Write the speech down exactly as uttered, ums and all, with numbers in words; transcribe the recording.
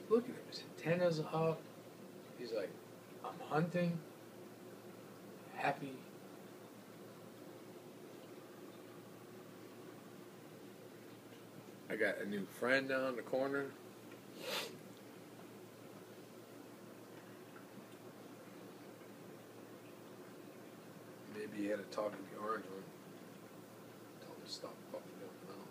Look at him. His antennas up. He's like, I'm hunting. Happy. I got a new friend down the corner. Maybe he had a talk with the orange one. Told him to stop fucking up now.